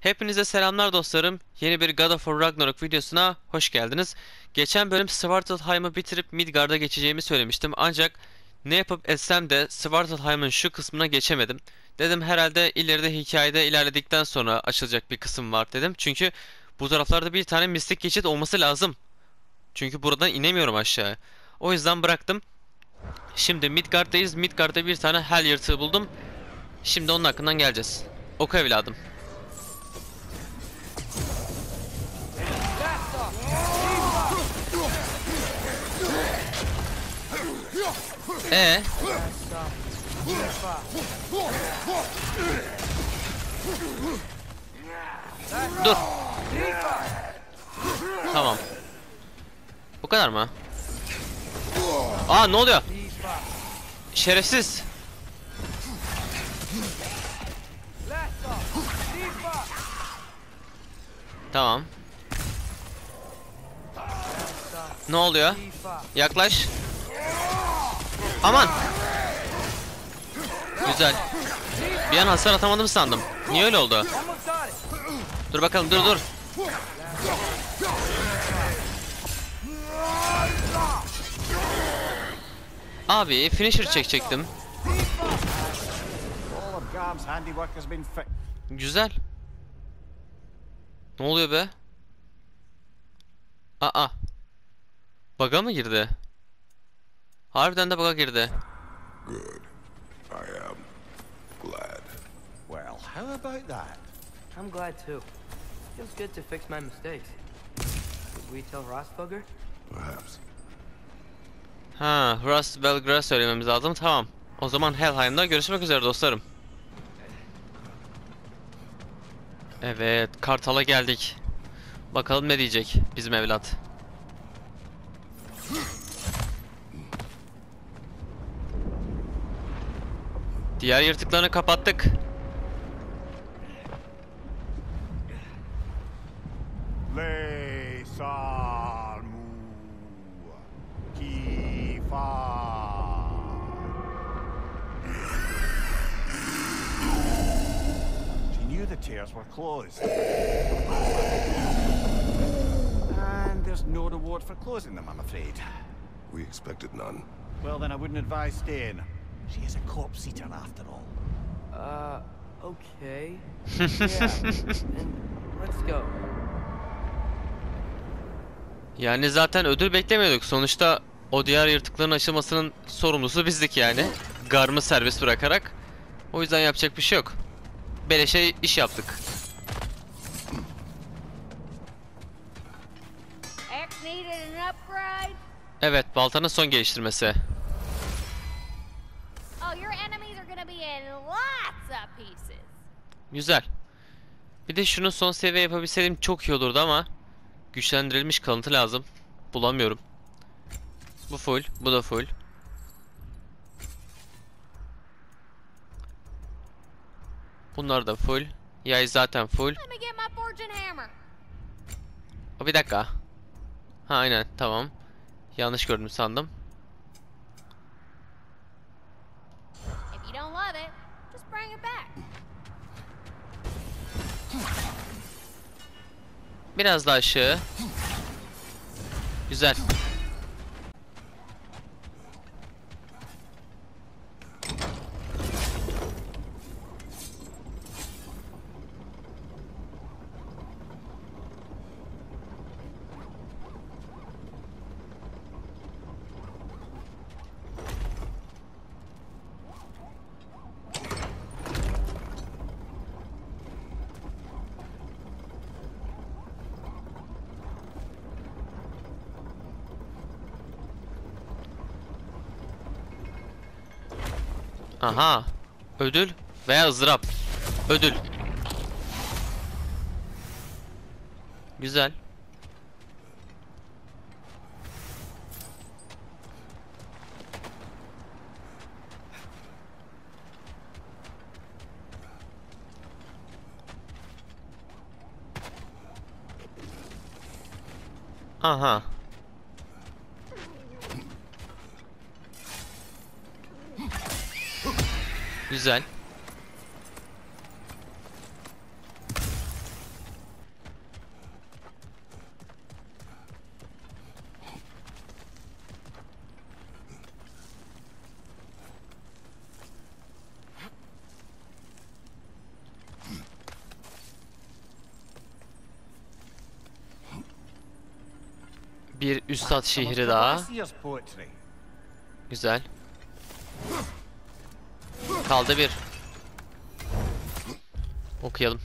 Hepinize selamlar dostlarım. Yeni bir God of War Ragnarok videosuna hoş geldiniz. Geçen bölüm Svartalfheim'ı bitirip Midgard'a geçeceğimi söylemiştim. Ancak ne yapıp etsem de Svartalfheim'ın şu kısmına geçemedim. Dedim herhalde ileride hikayede ilerledikten sonra açılacak bir kısım var dedim. Çünkü bu taraflarda bir tane mistik geçit olması lazım. Çünkü buradan inemiyorum aşağı. O yüzden bıraktım. Şimdi Midgard'dayız. Midgard'da bir tane hel yırtığı buldum. Şimdi onun hakkından geleceğiz. Oku evladım. Dur. Tamam. Bu kadar mı? Aa, ne oluyor? Şerefsiz. Tamam. Ne oluyor? Yaklaş. Aman. Güzel. Bir an hasar atamadım sandım. Niye öyle oldu? Dur bakalım, dur. Abi finisher çekecektim. Güzel. Ne oluyor be? Aa. Bug'a mı girdi? Harbiden de bug'a girdi. Good. I am glad. Well, how about that? I'm glad too. Feels good to fix my mistakes. Should we tell Rostbugger? Perhaps. Ha, Rust Belgrad söylememiz lazım. Tamam. O zaman Helheim'da görüşmek üzere dostlarım. Evet, Kartal'a geldik. Bakalım ne diyecek bizim evlat. Diğer yırtıklarını kapattık. Le salmu kifa. She knew the tears were closed. And there's no reward for closing them, I'm afraid. We expected none. Well, then I wouldn't advise staying. She is a corpse eater after all. Okay. Yeah. And let's go. Yani zaten ödül beklemiyorduk. Sonuçta o diğer yırtıkların açılmasının sorumlusu bizdik yani. Garm'ı serbest bırakarak. O yüzden yapacak bir şey yok. Beleşe iş yaptık. Evet, baltanın son geliştirmesi. Güzel. Bir de şunu son seviye yapabilseydim çok iyi olurdu ama güçlendirilmiş kalıntı lazım. Bulamıyorum. Bu full, bu da full. Bunlar da full. Yay zaten full. Bir dakika. Ha, aynen, tamam. Yanlış gördüm sandım. Biraz daha aşağı. Güzel. Aha. Ödül veya ızdırap. Ödül. Güzel. Aha. Güzel. Bir üstad Some of şiiri daha. Kvasir's poetry. Güzel. Kaldı bir. Okuyalım.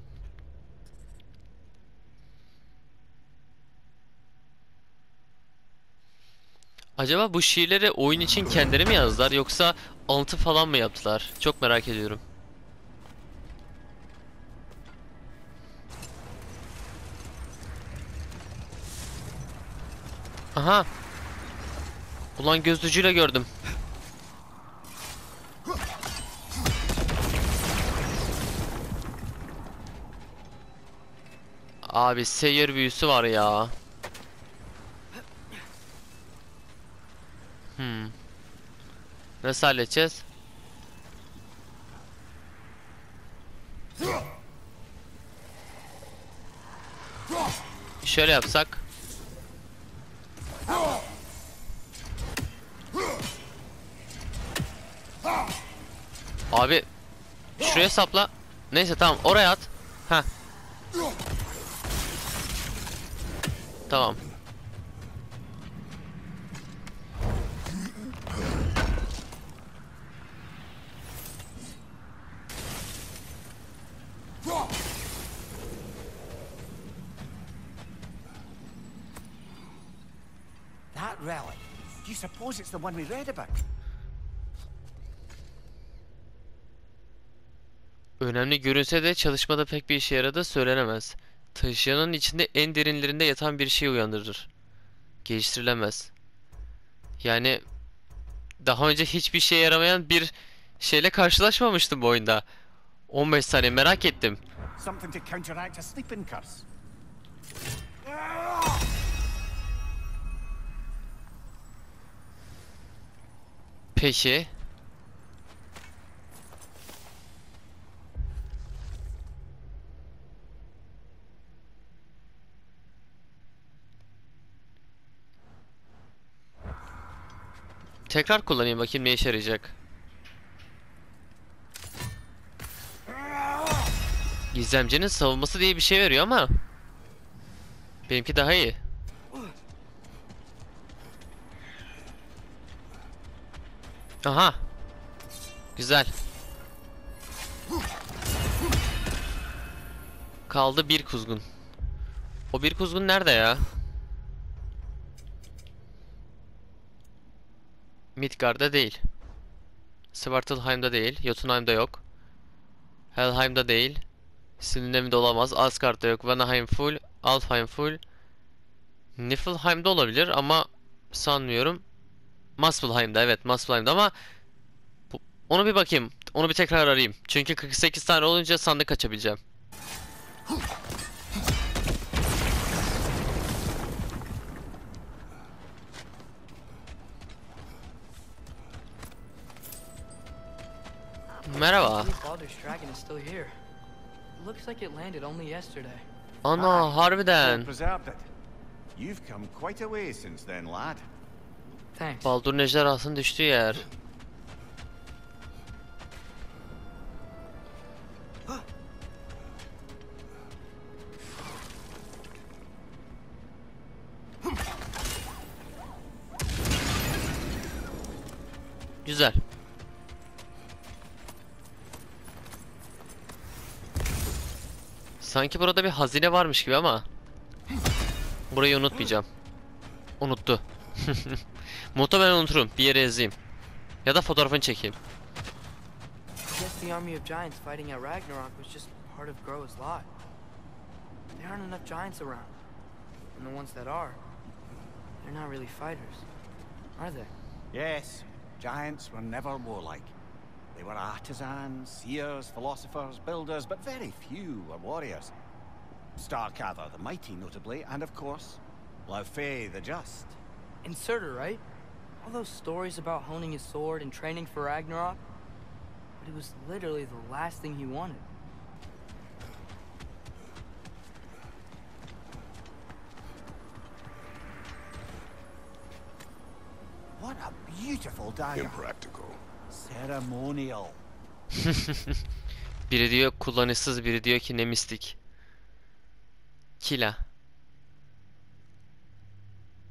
Acaba bu şiirleri oyun için kendileri mi yazdılar yoksa alıntı falan mı yaptılar? Çok merak ediyorum. Aha. Ulan gözlücüyle gördüm. Abi seyir büyüsü var ya. Nasıl halledeceğiz? Şöyle yapsak. Abi şuraya sapla. Neyse tamam oraya at. Ha. Tamam. That relic. Do you suppose it's the one we read about? Önemli görünse de çalışmada pek bir işe yaradığı söylenemez. Taşıyanın içinde en derinlerinde yatan bir şey uyandırır. Geliştirilemez. Yani daha önce hiçbir şeye yaramayan bir şeyle karşılaşmamıştım bu oyunda. 15 saniye merak ettim. Something to counteract a sleeping curse. Peki. Tekrar kullanayım bakayım ne işe yarayacak. Gizemcinin savunması diye bir şey veriyor ama benimki daha iyi. Aha. Güzel. Kaldı bir kuzgun. O bir kuzgun nerede ya? Midgard'da değil. Svartalheim'da değil. Jotunheim'da yok. Helheim'da değil. Sinirlemide olamaz. Asgard'da yok. Vanaheim full. Alfheim full. Niflheim'da olabilir ama sanmıyorum. Muspelheim'da evet Muspelheim'da ama onu bir bakayım. Onu bir tekrar arayayım. Çünkü 48 tane olunca sandık açabileceğim. Merhaba. Baldur's dragon is still here. Looks like it landed only yesterday. Ana harbiden. Preserved it. You've come quite a way since then, lad. Thanks. Baldur'un ejderhasının düştüğü yer. Güzel. Sanki burada bir hazine varmış gibi ama burayı unutmayacağım. Unuttu. Muhtemelen unuturum. Bir yere yazayım. Ya da fotoğrafını çekeyim. I guess the army of giants fighting at Ragnarok was just part of Groa's lot. There aren't enough giants around. And the ones that are, they're not really fighters, are they? Yes, giants were never warlike. They were artisans, seers, philosophers, builders, but very few were warriors. Starkather the Mighty, notably, and of course, Laufey the Just. And Surtur, right? All those stories about honing his sword and training for Ragnarok. But it was literally the last thing he wanted. What a beautiful dagger. Impractical. Ceremonial. Biri diyor kullanışsız, biri diyor ki ne mistik. Kila.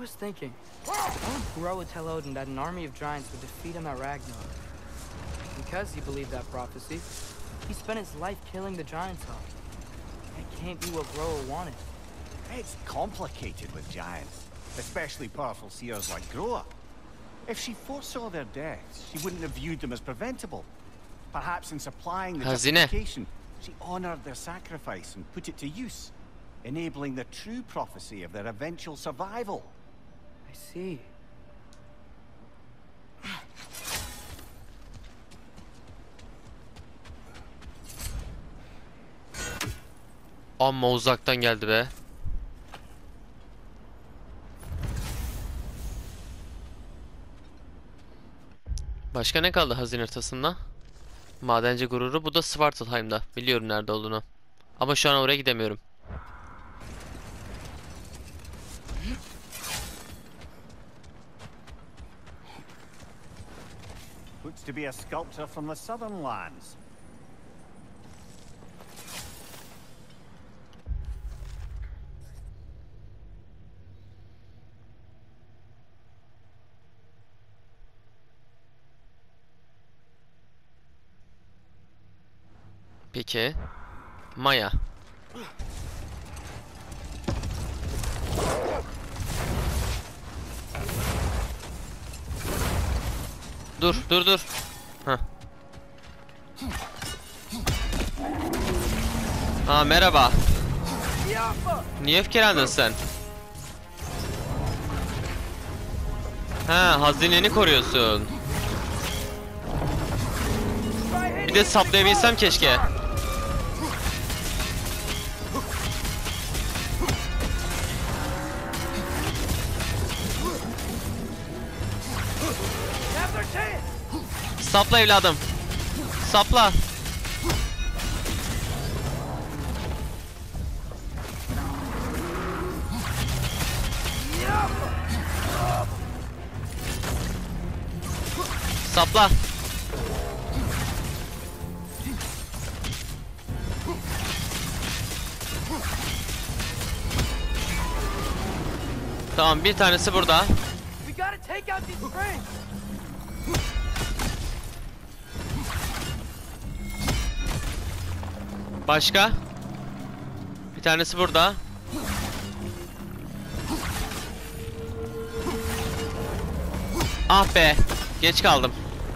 was thinking, Gro would tell Odin that an army of giants would defeat him at Ragnarok. Because he believed that prophecy, he spent his life killing the giants off. It can't be what Gro wanted. It's complicated with giants, especially powerful seers like Groa. If she foresaw their deaths, she wouldn't have viewed them as preventable. Perhaps in supplying the Hazine. justification, she honored their sacrifice and put it to use, enabling the true prophecy of their eventual survival. I see. Amma uzaktan geldi be. Başka ne kaldı hazine haritasında? Madenci gururu. Bu da Svartalheim'da. Biliyorum nerede olduğunu. Ama şu an oraya gidemiyorum. Looks to be a sculptor from the southern lands. Peki. Maya. Dur. Heh. Aa, merhaba. Niye öfkelendin sen? Ha, hazineni koruyorsun. Bir de saplayabilsem keşke. Sapla evladım. Sapla. Sapla. Tamam, bir tanesi burada. We gotta take out these springs. Başka? Bir tanesi burada. Ah be, geç kaldım.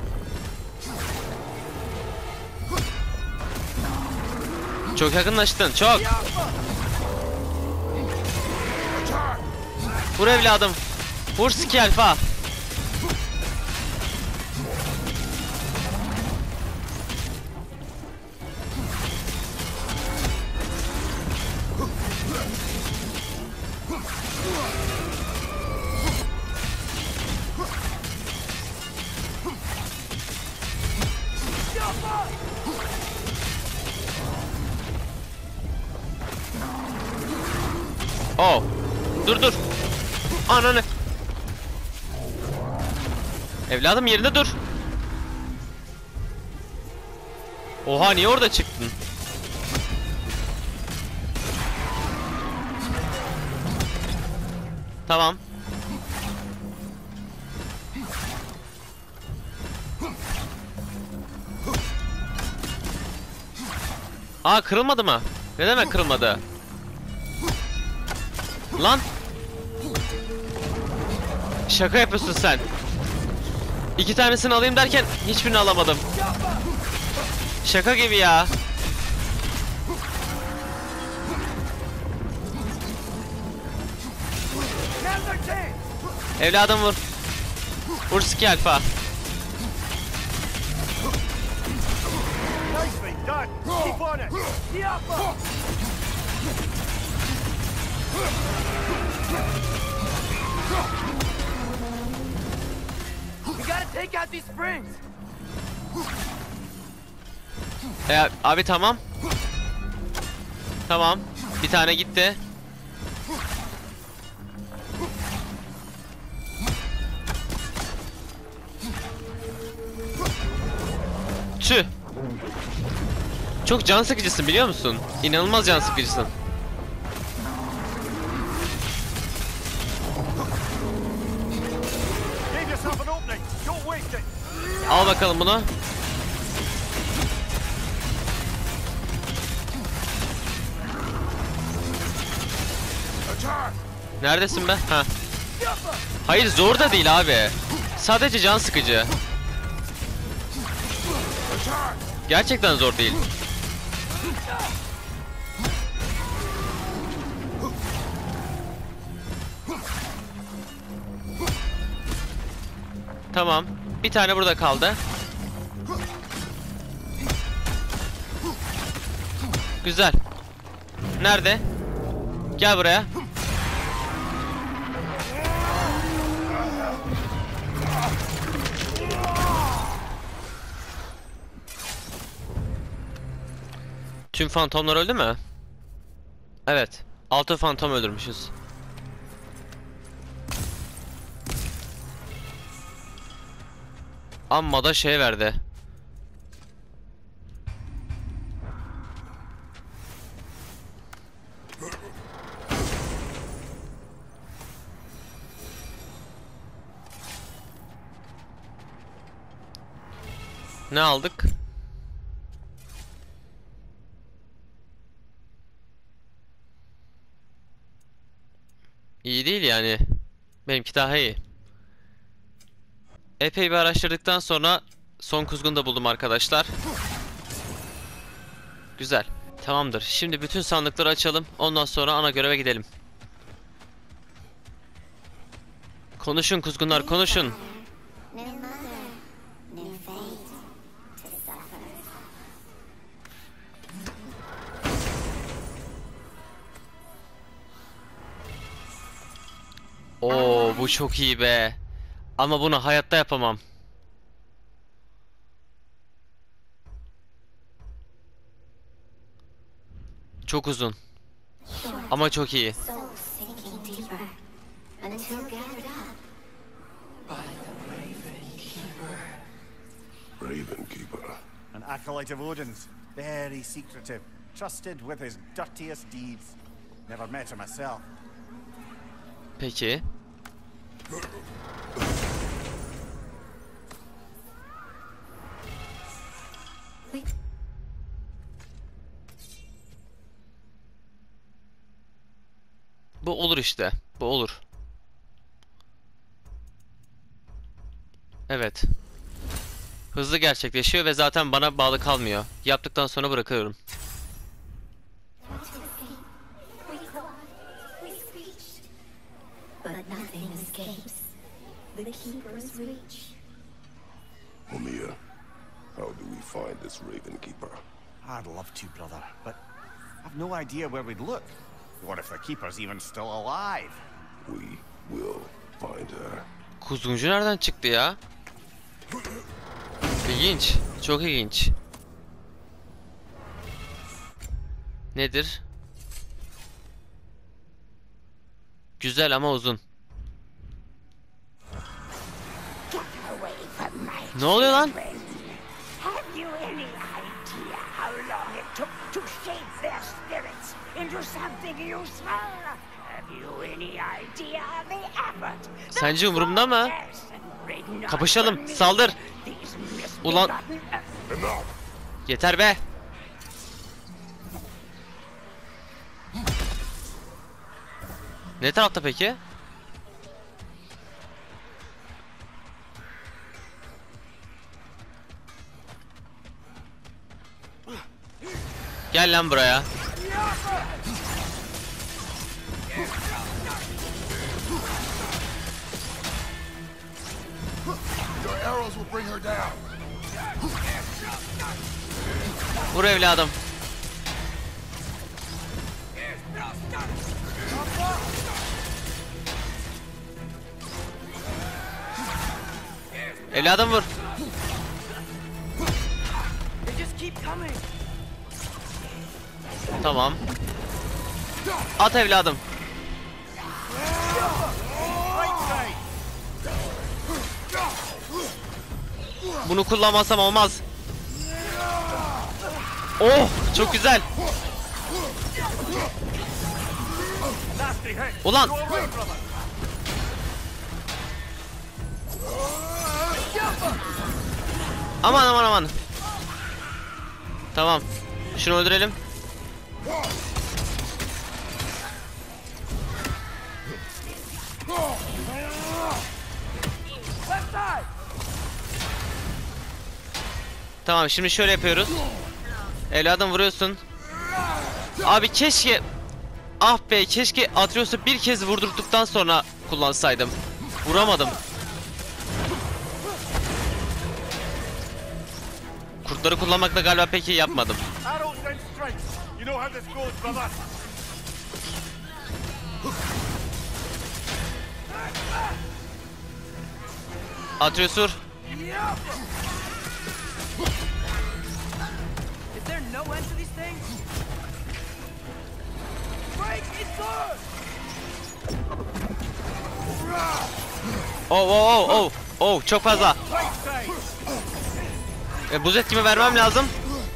Çok yakınlaştın, çok. Vur evladım. Vur Ski Alfa. Oh. Dur. Ananı. Evladım yerinde dur. Oha, niye orada çıktın? Tamam. Aa, kırılmadı mı? Ne demek kırılmadı? Lan. Şaka yapıyorsun sen. İki tanesini alayım derken hiçbirini alamadım. Şaka gibi ya. Evladım vur. Vur Ski Alfa. Nicely done. Keep on it. We gotta take out these springs. Abi tamam. Tamam. Bir tane gitti. Tüh. Çok can sıkıcısın, biliyor musun? İnanılmaz can sıkıcısın. Al bakalım bunu. Neredesin be? Ha. Hayır, zor da değil abi. Sadece can sıkıcı. Gerçekten zor değil. Tamam. Bir tane burada kaldı. Güzel. Nerede? Gel buraya. Tüm fantomlar öldü mü? Evet. 6 fantom öldürmüşüz. Amma da şey verdi. Ne aldık? İyi değil yani. Benimki daha iyi. Epey bir araştırdıktan sonra son kuzgunu da buldum arkadaşlar. Güzel. Tamamdır. Şimdi bütün sandıkları açalım. Ondan sonra ana göreve gidelim. Konuşun kuzgunlar, konuşun. Oo, bu çok iyi be. Ama bunu hayatta yapamam. Çok uzun. Ama çok iyi. Ravenkeeper. An acolyte of Odin's, very secretive, trusted with his dirtiest deeds. Never met her myself. Peki. Bu olur işte. Bu olur. Evet. Hızlı gerçekleşiyor ve zaten bana bağlı kalmıyor. Yaptıktan sonra bırakıyorum. Mumia, how do we find this Ravenkeeper? I'd love to, brother, but I've no idea where we'd look. What if the keeper's even still alive? We will find her. Kuzguncu nereden çıktı ya? İlginç. Çok ilginç. Nedir? Güzel ama uzun. Ne oluyor lan? Have you any idea how long it took to shape their spirits into something useful? Have you any idea the effort? Sence umurumda mı? Kapışalım, saldır. Ulan. Yeter be. Ne tarafta peki? Gel lan buraya. Your arrows will bring her down. Vur evladım. Evladım vur. They just keep coming. Tamam. At evladım. Bunu kullanmasam olmaz. Oh, çok güzel. Ulan. Aman aman aman. Tamam. Şunu öldürelim. Tamam, şimdi şöyle yapıyoruz. Evladım vuruyorsun. Abi keşke... Ah be, keşke Atreus'u bir kez vurdurduktan sonra kullansaydım. Vuramadım. Kurtları kullanmakla galiba pek iyi yapmadım. Atreus vur. Is there no end to these things? Break it good! Oh oh oh oh. Oh, çok fazla. Buz etkimi vermem lazım.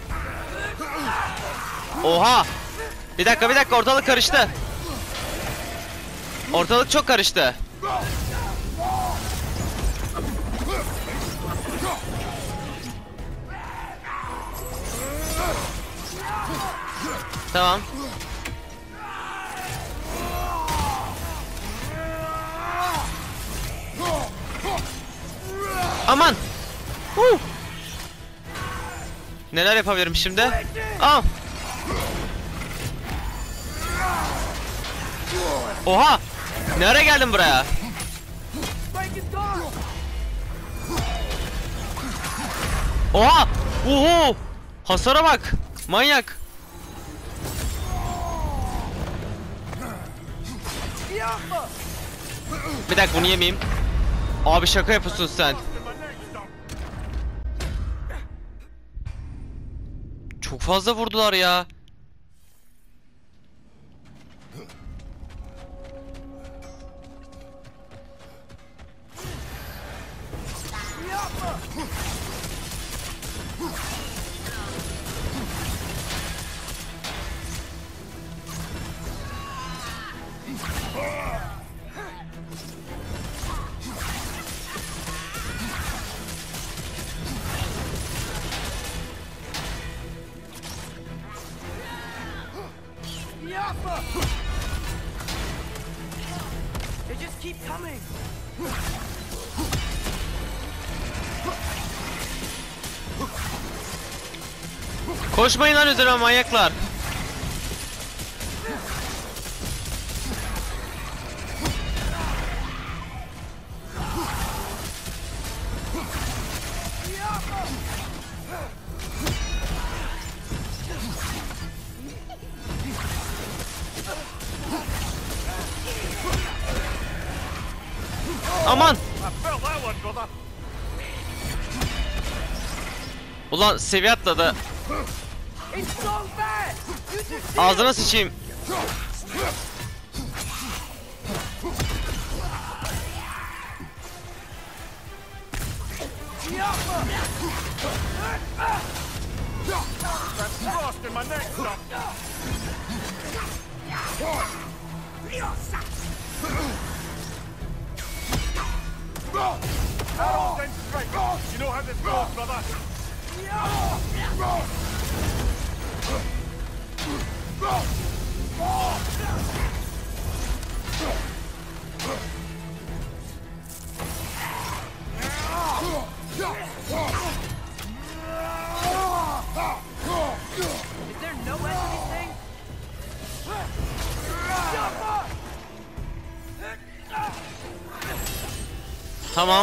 Oha. Bir dakika, ortalık karıştı. Ortalık çok karıştı. Tamam. Aman. Neler yapabilirim şimdi? Aa. Oha. Nereye geldin buraya? Oha. Uhu. Hasara bak. Manyak. Bir dakika, bunu yemeyeyim. Abi şaka yapıyorsun sen. Çok fazla vurdular ya. They just keep coming. Koşmayın lan üzerime manyaklar. Aman. Ulan seviye atladı. Ağzına sıçayım. Tamam.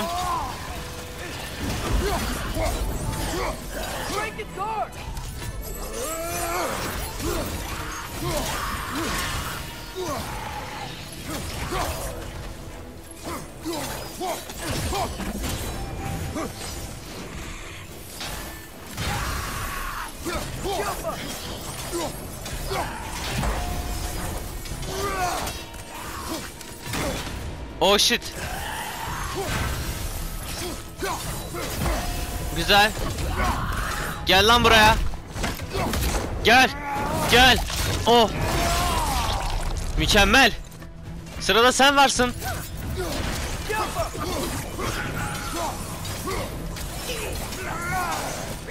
Oh shit. Güzel. Gel lan buraya. Gel. Gel. Oh. Mükemmel. Sırada sen varsın.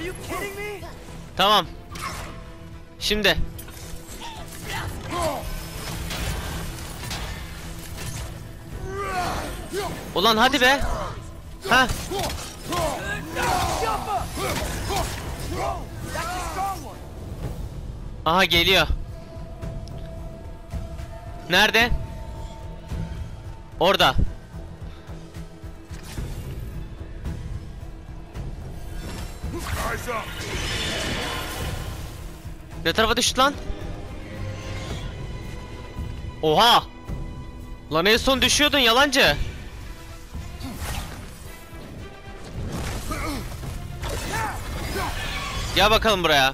you kidding me? Tamam. Şimdi. Ulan hadi be. Ha. Aha geliyor. Nerede? Orada. Ne tarafa düştü lan? Oha! Lan en son düşüyordun yalancı. Gel bakalım buraya.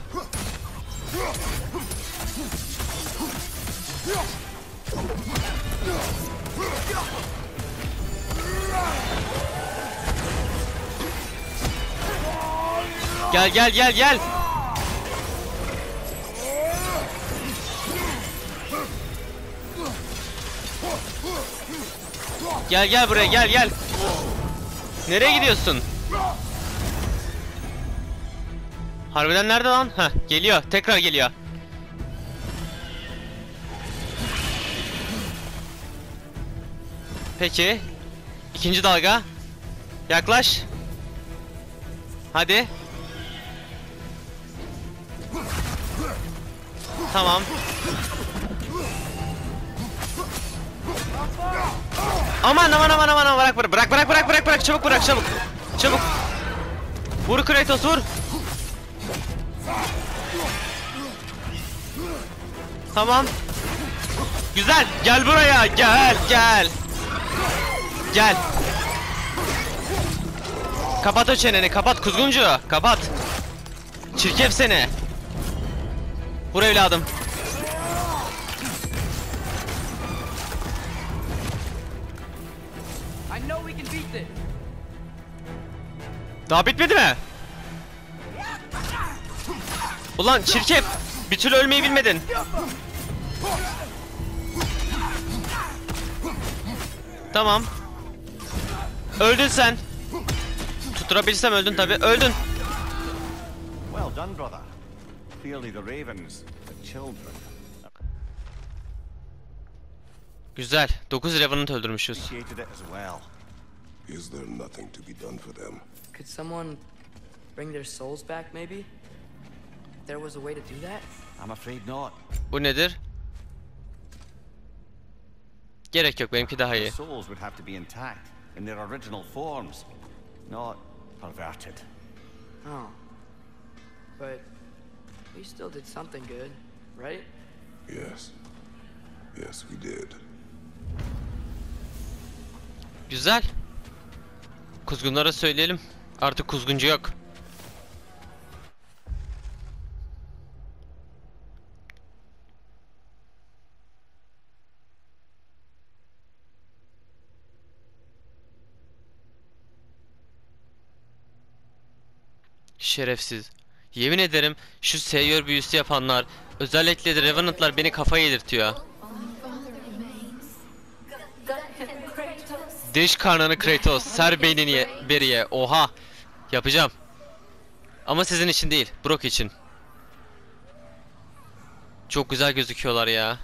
Gel gel gel gel. Gel gel buraya gel gel. Nereye gidiyorsun? Harbiden nerede lan? Heh, geliyor. Tekrar geliyor. Peki. İkinci dalga. Yaklaş. Hadi. Tamam. Aman aman aman aman, bırak çabuk çabuk. Vur Kratos, vur. Tamam. Güzel. Gel buraya. Gel. Kapat o çeneni. Kapat kuzguncu. Kapat. Çirkef seni. Vur evladım. Daha bitmedi mi? Ulan çirkef. Bir türlü ölmeyi bilmedin. Tamam. Öldün sen. Tutturabilsem öldün tabi. Öldün. Well done, brother. Clearly the ravens, the children. Güzel. 9 Revenant öldürmüşüz. Appreciated it as well. Is there nothing to be done for them? Could someone bring their souls back, maybe? If there was a way to do that? I'm afraid not. Bu nedir? Gerek yok, benimki daha Their iyi. souls would have to be intact in their original forms, not perverted. Oh. But we still did something good, right? Yes. Yes, we did. Güzel. Kuzgunlara söyleyelim. Artık kuzguncu yok. Şerefsiz. Yemin ederim şu seyyör büyüsü yapanlar, özellikle de Revenant'lar beni kafaya yedirtiyor. Diş karnını Kratos, ser beynini beriye. Oha. Yapacağım. Ama sizin için değil, Brok için. Çok güzel gözüküyorlar ya.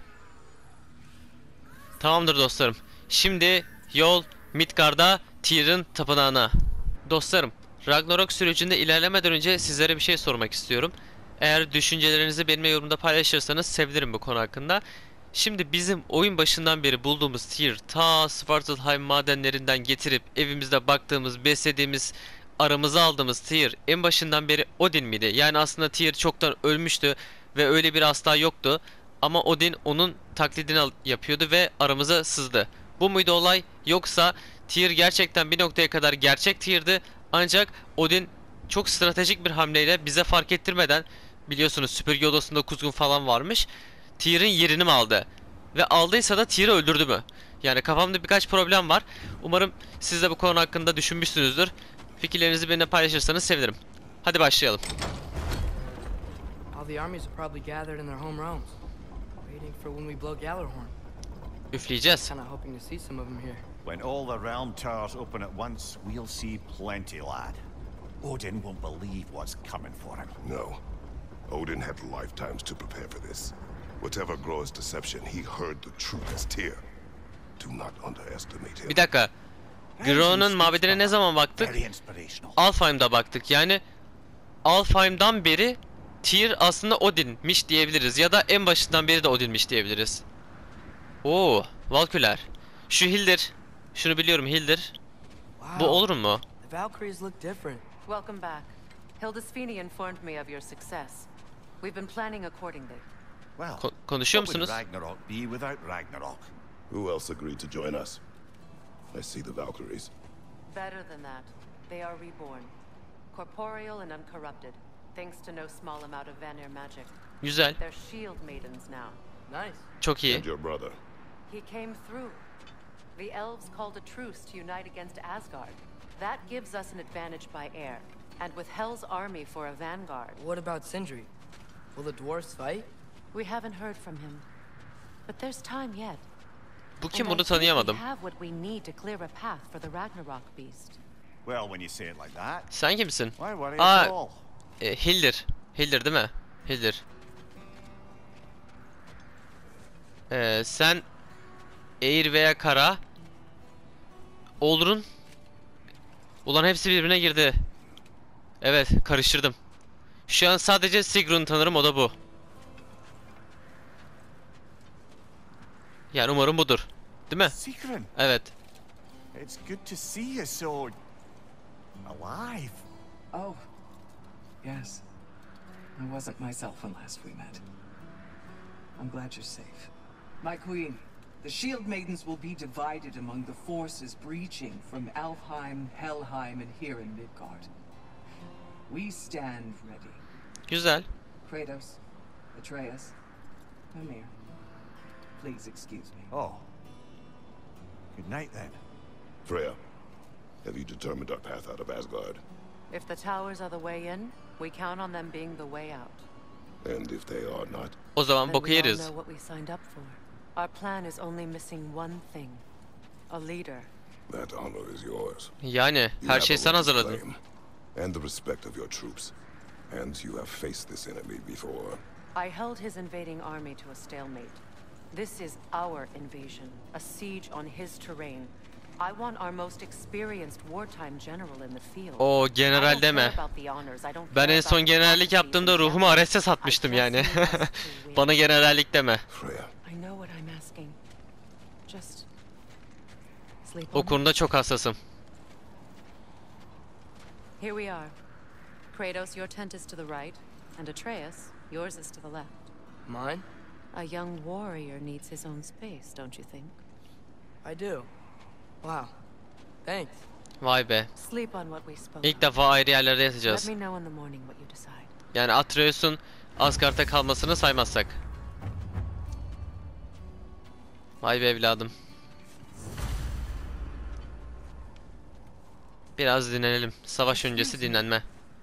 Tamamdır dostlarım. Şimdi yol Midgard'a, Tyr'ın tapınağına. Dostlarım, Ragnarok sürecinde ilerlemeden önce sizlere bir şey sormak istiyorum. Eğer düşüncelerinizi benimle yorumda paylaşırsanız sevinirim bu konu hakkında. Şimdi bizim oyun başından beri bulduğumuz Tyr, ta Svartalfheim madenlerinden getirip evimizde baktığımız, beslediğimiz, aramıza aldığımız Tyr en başından beri Odin miydi? Yani aslında Tyr çoktan ölmüştü ve öyle bir asla yoktu. Ama Odin onun taklidini yapıyordu ve aramıza sızdı. Bu muydu olay? Yoksa Tyr gerçekten bir noktaya kadar gerçek Tyr'di. Ancak Odin çok stratejik bir hamleyle bize fark ettirmeden, biliyorsunuz süpürge odasında kuzgun falan varmış, Tyr'in yerini mi aldı? Ve aldıysa da Tyr'ı öldürdü mü? Yani kafamda birkaç problem var. Umarım siz de bu konu hakkında düşünmüşsünüzdür. Fikirlerinizi benimle paylaşırsanız sevinirim. Hadi başlayalım. All the armies are probably gathered in their home realms, waiting for when we blow Gjallarhorn. Üfleyeceğiz. Kinda hoping to see some of them here. When all the realm towers open at once, we'll see plenty, lad. Odin won't believe what's coming for him. No. Odin had lifetimes to prepare for this. Whatever Groa's deception, he heard the truth as Tyr. Do not underestimate him. Bir dakika. Gro'nun mabedine ne zaman baktık? Very inspirational. Alfheim'da baktık. Yani Alfheim'dan beri Tyr aslında Odin'miş diyebiliriz. Ya da en başından beri de Odin'miş diyebiliriz. Oo, Valkyler. Şu Hildir. Şunu biliyorum, Hildir. Bu olur mu? The Valkyries look different. Welcome back. Hildisfini informed me of your success. We've been planning accordingly. Well, Konuşuyor what would musunuz? Ragnarok be without Ragnarok? Who else agreed to join us? I see the Valkyries. Better than that, they are reborn. Corporeal and uncorrupted, thanks to no small amount of Vanir magic. Güzel. They're shield maidens now. Nice. Çok iyi. And your brother. He came through. The elves called a truce to unite against Asgard. That gives us an advantage by air. And with Hell's army for a vanguard. What about Sindri? Will the dwarves fight? We haven't heard from him. But there's time yet. Bu kim, And I bunu think tanıyamadım. we have what we need to clear a path for the Ragnarok beast. Well, when you say it like that, Sen kimsin? why worry Aa, at all? Hildir. Hildir değil mi? Hildir. Sen Air veya Kara. Olur'un. Ulan hepsi birbirine girdi. Evet, karıştırdım. Şu an sadece Sigrun'u tanırım, o da bu. Yani umarım budur. Değil mi? Sigrun, Evet. it's good to see you so alive. Oh, yes. I wasn't myself when last we met. I'm glad you're safe. My queen, the Shield Maidens will be divided among the forces breaching from Alfheim, Helheim, and here in Midgard. We stand ready. Güzel. Kratos, Atreus, Mimir. Please excuse me. Oh. Good night then. Freya, have you determined our path out of Asgard? If the towers are the way in, we count on them being the way out. And if they are not? O zaman Then boku we all yeriz. know what we signed up for. Our plan is only missing one thing. A leader. That honor is yours. Yani You her have şeyi a sen righteous hazırladın. claim, and the respect of your troops. And you have faced this enemy before. I held his invading army to a stalemate. This is our invasion, a siege on his terrain. I want our most experienced wartime general in the field. O I general don't care deme. about the honors, I don't Ben care en about son the generallik prophecies yaptığımda and ruhumu death. Ares'e I satmıştım just yani. need us to win. Bana generallik deme. Freya, I know what I'm asking. Just sleep O on. konuda çok hassasım. Here we are. Kratos, your tent is to the right, and Atreus, yours is to the left. Mine? A young warrior needs his own space, don't you think? I do. Wow. Thanks. Vay be. Sleep on what we spoke İlk of. defa ayrı yerlerde Let yatacağız. me know in the morning what you decide. Yani Atreus'un Asgard'da kalmasını saymazsak. Vay be evladım. Biraz dinlenelim. Savaş öncesi dinlenme.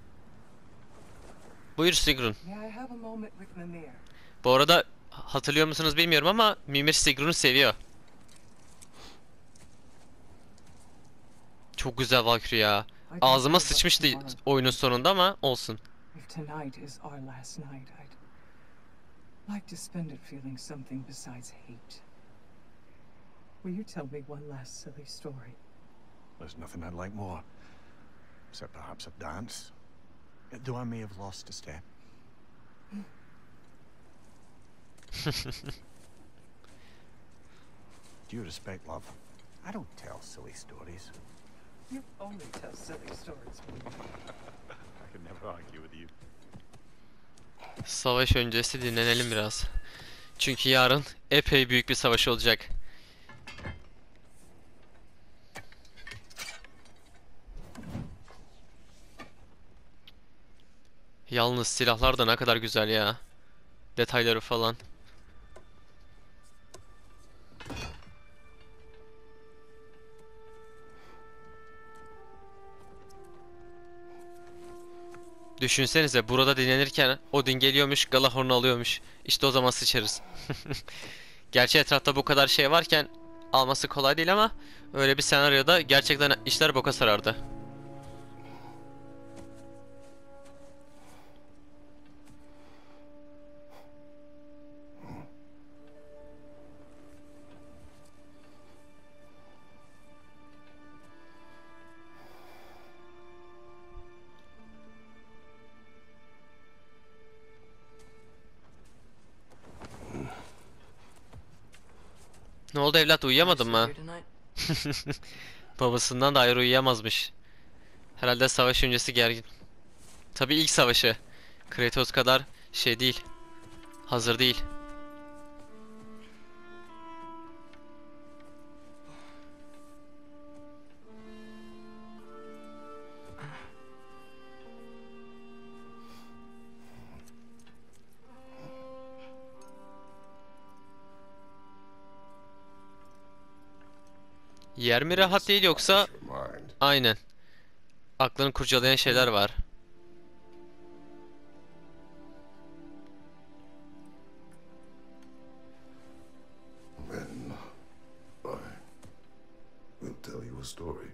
Buyur Sigrun. May I have a moment with Mimir? Bu arada hatırlıyor musunuz bilmiyorum ama Mimir Sigrun'u seviyor. Çok güzel Valkyrie ya. Ağzıma sıçmıştı oyunun sonunda ama olsun. If tonight is our last night, I'd like to spend it feeling something besides hate. Will you tell me one last silly story? There's nothing I'd like more. Except perhaps a dance. Though I may have lost a step. Due respect, love, I don't tell silly stories. You only tell silly stories. I can never argue with you. Savaş öncesi dinlenelim biraz. Çünkü yarın epey büyük bir savaş olacak. Yalnız silahlar da ne kadar güzel ya. Detayları falan. Düşünsenize burada dinlenirken Odin geliyormuş, Galahorn'u alıyormuş. İşte o zaman sıçarız. Gerçi etrafta bu kadar şey varken alması kolay değil ama öyle bir senaryoda gerçekten işler boka sarardı. Ne oldu evlat, uyuyamadın Can I mı? stay here tonight? Babasından da ayrı uyuyamazmış. Herhalde savaş öncesi gergin. Tabii ilk savaşı. Kratos kadar şey değil. Hazır değil. Yer mi rahat değil yoksa? Your mind. Aynen. Aklını kurcalayan şeyler var. Then I will tell you a story.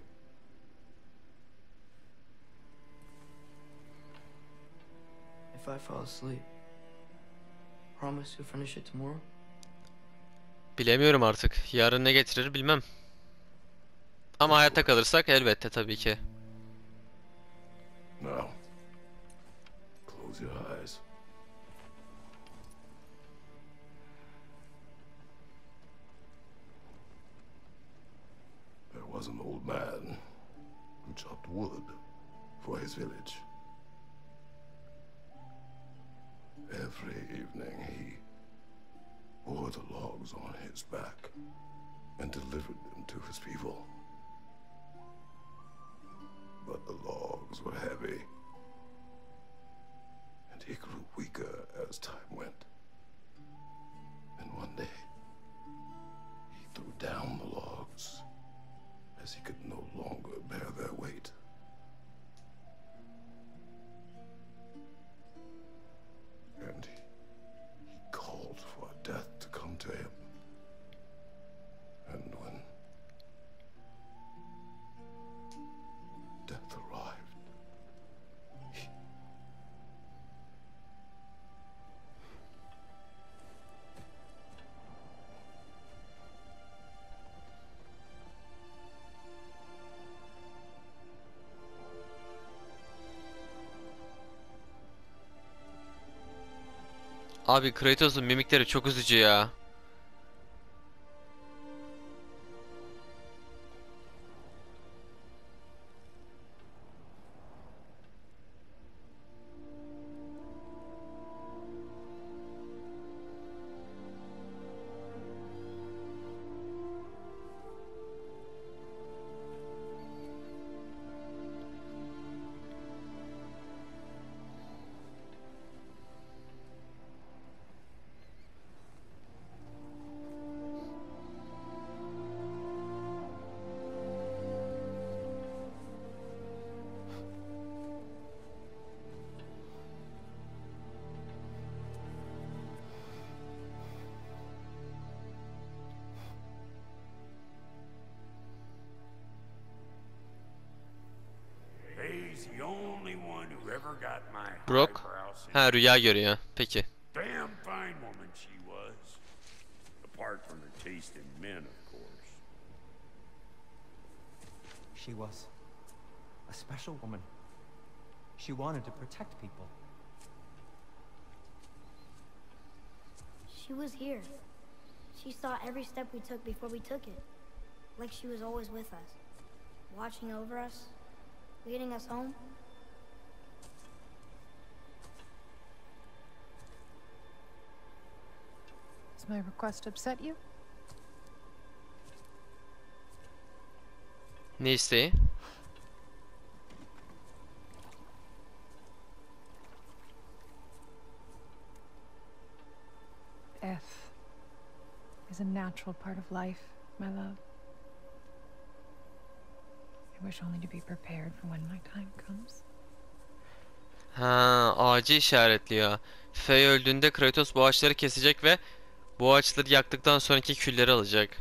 If I fall asleep, promise you'll finish it tomorrow? Bilemiyorum artık. Yarın ne getirir bilmem. Ama hayatta kalırsak elbette tabii ki. Now, close your eyes. There was an old man who chopped wood for his village. Every evening he bore the logs on his back and delivered them to his people. But the logs were heavy, and he grew weaker as time went. And one day, he threw down the logs as he could no longer bear their weight. And he called for death to come to him. And when death arrived, he... Abi Kratos'un mimikleri çok üzücü ya. He's the only one who ever got my Brock. eyebrow singed. Ha, rüya görüyor. Peki. Damn fine woman she was. Apart from her taste in men, of course. She was a special woman. She wanted to protect people. She was here. She saw every step we took before we took it. Like she was always with us. Watching over us. Leading us home. Does my request upset you? Ne isteği? Death is a natural part of life, my love. I wish only to be prepared for when my time comes. Ha, ağacı işaretliyor. Faye öldüğünde Kratos bu ağaçları kesecek ve bu ağaçları yaktıktan sonraki külleri alacak.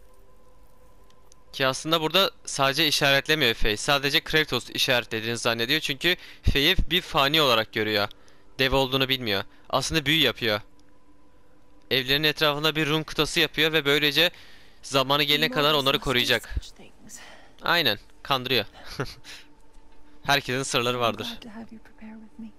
Ki aslında burada sadece işaretlemiyor Faye. Sadece Kratos işaretlediğini zannediyor. Çünkü Faye'i bir fani olarak görüyor. Dev olduğunu bilmiyor. Aslında büyü yapıyor. Evlerin etrafında bir run kıtası yapıyor ve böylece zamanı gelene kadar onları koruyacak. Aynen. Kandırıyor. Herkesin sırları vardır. Glad to have you prepare with me.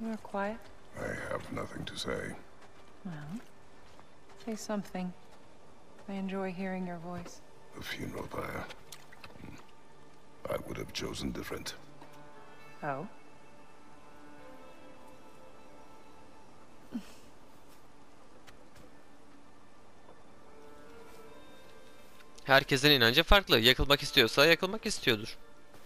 You're quiet. I have nothing to say. Well, say something. I enjoy hearing your voice. The funeral pyre. I would have chosen different. Oh? Herkesin inancı farklı. Yakılmak istiyorsa yakılmak istiyordur.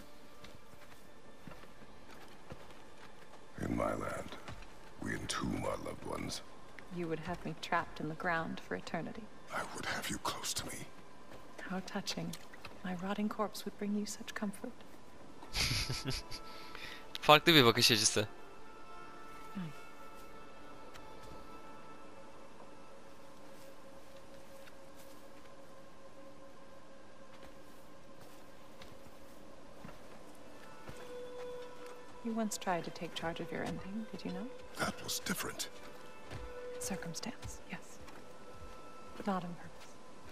In my land, we entomb our loved ones. You would have me trapped in the ground for eternity. I would have you close to me. How touching. My rotting corpse would bring you such comfort. Farklı bir bakış açısı. You once tried to take charge of your ending, did you know? That was different. Circumstance, yes. But not on purpose.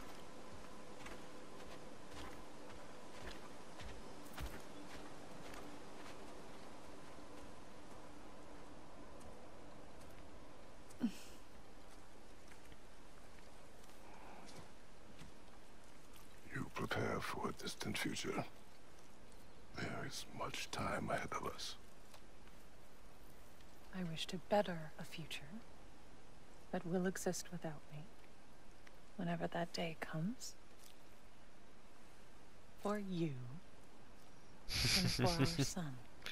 You prepare for a distant future. There is much time ahead of us. I wish to better a future that will exist without me whenever that day comes. For you and for our son.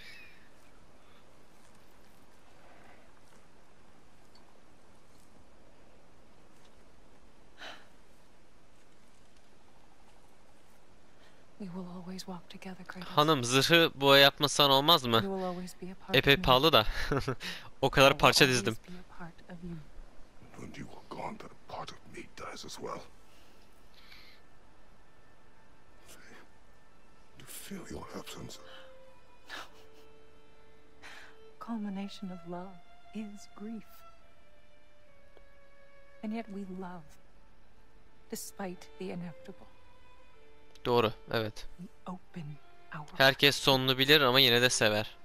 We will always walk together, Kratos. Hanım, zırhı boya yapmasan olmaz mı? You will always be a part Epey of me. pahalı da. O I kadar will parça always dizdim. be a part of you. When you are gone, that part of me dies as well. To feel your absence. Culmination of love is grief. And yet we love, despite the inevitable. Doğru, evet. We open our Herkes sonunu bilir ama yine de sever.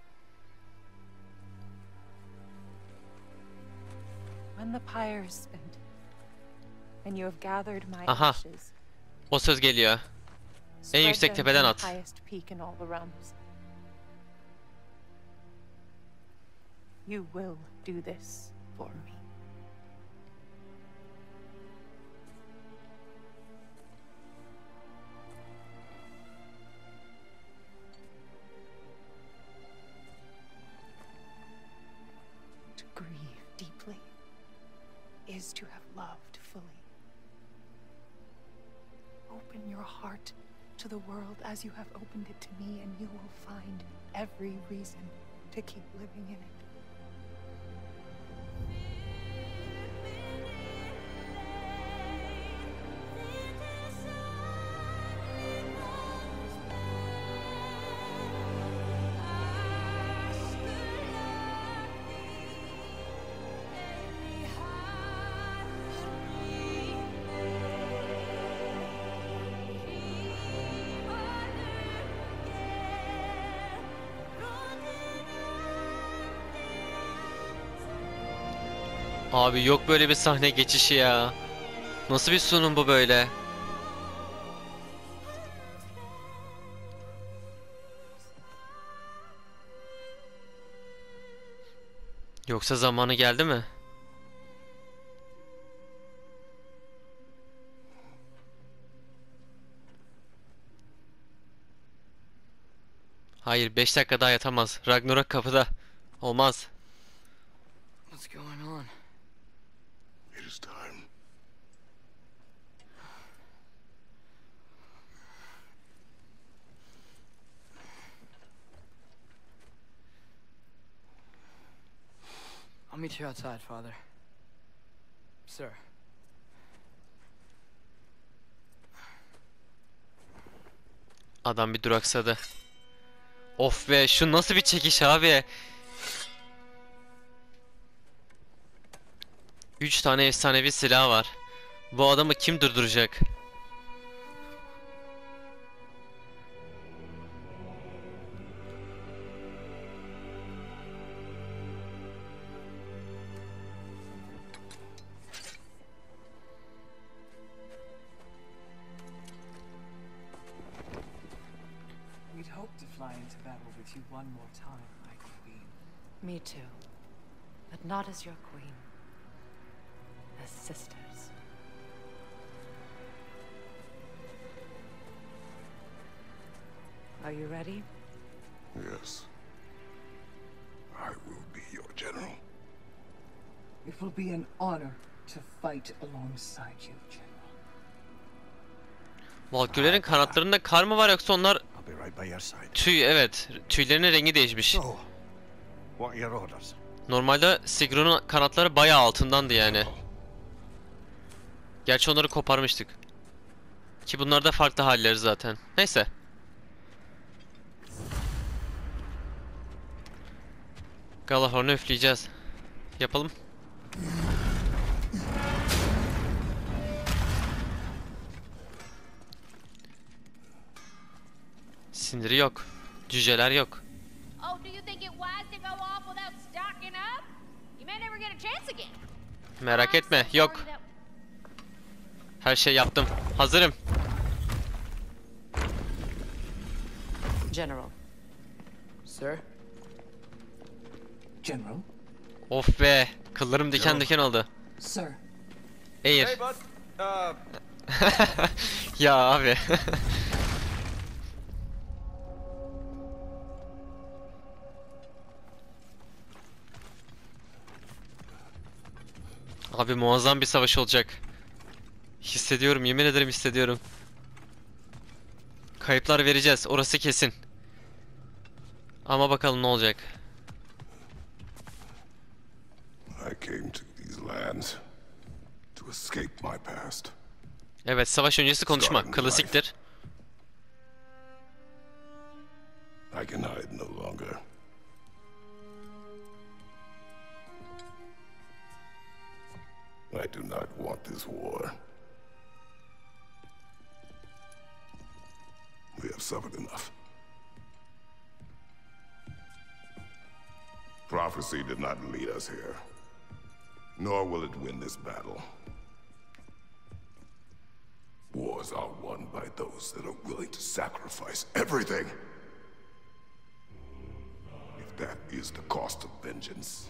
When the pyre is spent, and you have gathered my Aha. ashes, O söz geliyor. En spread yüksek them tepeden from at. the highest peak in all the realms. You will do this for me. To grieve deeply is to have loved fully. Open your heart to the world as you have opened it to me, and you will find every reason to keep living in it. Abi yok böyle bir sahne geçişi ya. Nasıl bir sunum bu böyle? Yoksa zamanı geldi mi? Hayır, 5 dakika daha yatamaz. Ragnarok kapıda. Olmaz. What's going on? It is time. I'll meet you outside, Father. Sir. Adam bir duraksadı. Of be, şu nasıl bir çekiş abi? 3 tane efsanevi silah var. Bu adamı kim durduracak? with you one more time, my queen. Me too. But not as your queen. As sisters. Are you ready? Yes. I will be your general. It will be an honor to fight alongside you, General. Valkyrie'lerin kanatlarında kar mı var yoksa onlar I'll be right by your side. tüy, evet. Tüylerinin rengi değişmiş. So, what are your orders? Normalde Sigrun'un kanatları bayağı altındandı yani. Gerçi onları koparmıştık. Ki bunlar da farklı halleri zaten. Neyse. Galahorn'u üfleyeceğiz. Yapalım. Sindiri yok. Cüceler yok. Oh, do you think it wise to go off without stocking up? You may never get a chance again. Merak etme, yok. Her şey yaptım. Hazırım. General. Sir? General? Of be. Kıllarım diken diken oldu. Sir. Eğir. Hey, bud. Ya abi. Abi muazzam bir savaş olacak. Hissediyorum, yemin ederim hissediyorum. Kayıplar vereceğiz, orası kesin. Ama bakalım ne olacak. I came to these lands to escape my past. Evet, savaş öncesi konuşma, klasiktir. I can hide no longer. I do not want this war. We have suffered enough. Prophecy did not lead us here, nor will it win this battle. Wars are won by those that are willing to sacrifice everything. If that is the cost of vengeance,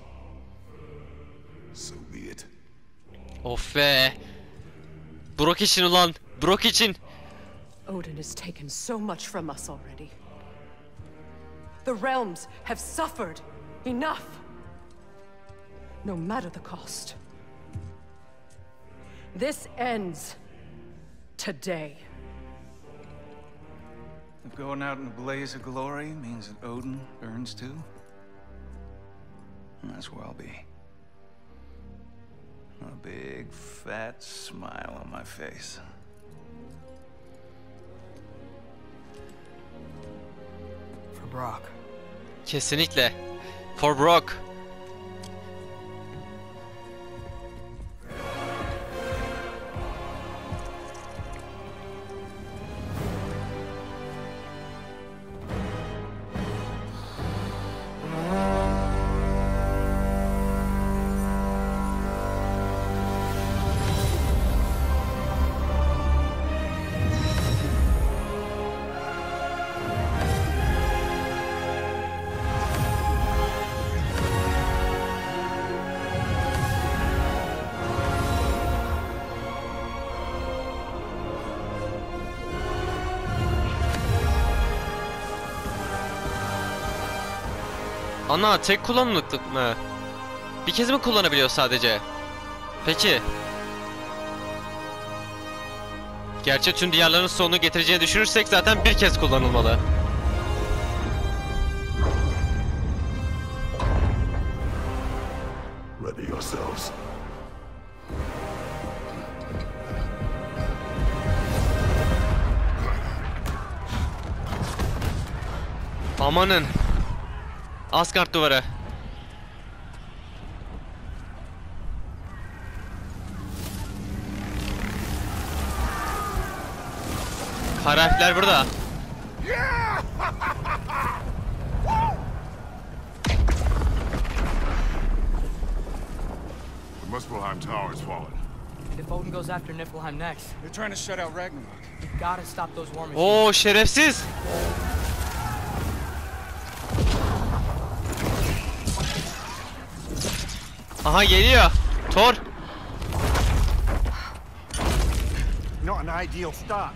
so be it. Of be. Brok için ulan, Brok için. Odin has taken so much from us already. The realms have suffered enough. No matter the cost. This ends today. If going out in a blaze of glory means that Odin burns too, that's where I'll be. A big, fat smile on my face. For Brock. Kesinlikle. For Brok. Ana tek kullanımlık mı? Bir kez mi kullanabiliyor sadece? Peki. Gerçi tüm diyarların sonunu getireceğini düşünürsek zaten bir kez kullanılmalı. Ready yourselves. Amanın. Asgard duvarı. Kara elfler burada. The Muspelheim Tower has fallen. If Odin goes after Niflheim next, They're trying to shut out Ragnarok. we gotta stop those war machines. Oo şerefsiz. Aha geliyor. Thor. Not an ideal start.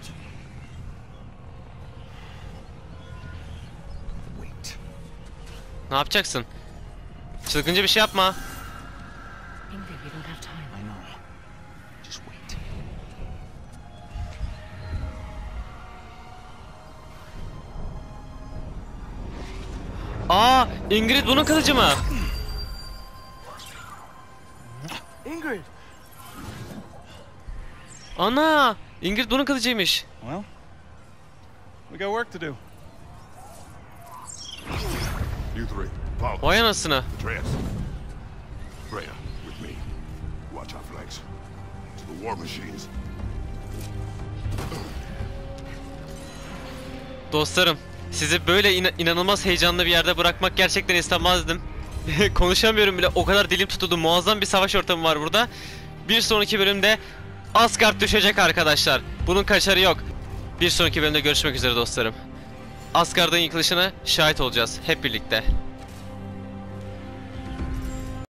Wait. Ne yapacaksın? Çılgınca bir şey yapma. Ingrid, we don't have time. I know. Just wait. Aa, Ingrid bunun kılıcı mı? Ingrid! Ana! Ingrid bunun kılıcıymış. Well, we got work to do. You three, follow. Vay anasını. Atreus. Freya, with me. Watch our flanks. To the war machines. Dostlarım, sizi böyle inanılmaz heyecanlı bir yerde bırakmak gerçekten istemezdim. Konuşamıyorum bile, o kadar dilim tutuldu. Muazzam bir savaş ortamı var burada. Bir sonraki bölümde Asgard düşecek arkadaşlar. Bunun kaçarı yok. Bir sonraki bölümde görüşmek üzere dostlarım. Asgard'ın yıkılışına şahit olacağız hep birlikte.